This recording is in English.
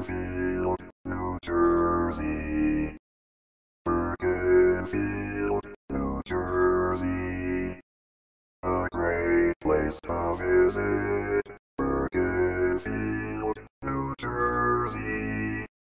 Bergenfield, New Jersey. Bergenfield, New Jersey. A great place to visit.